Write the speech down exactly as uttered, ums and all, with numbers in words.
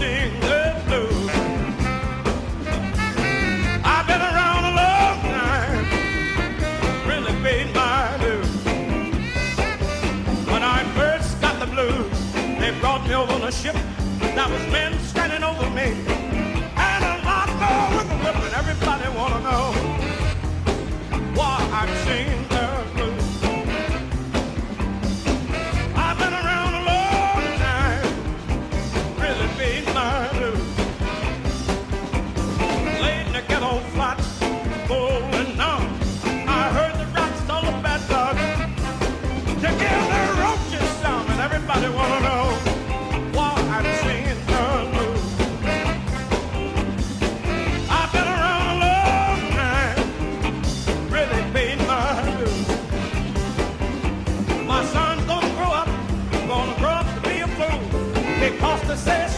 sing the blues. I've been around a long time, really paid my dues. When I first got the blues, they brought me over on a ship. That was men standing over me, and a lot more with a whip, and everybody wanna know why I'm singing the blues. I've been around a long time, really paid my dues. Laid in the ghetto flat, bowling on. I heard the rats tell the bad dogs to kill the roaches some, and everybody wanna know why I'm singing the blues. I've been around a long time, really paid my dues. My son's gonna grow up, gonna grow up to be a fool, because they say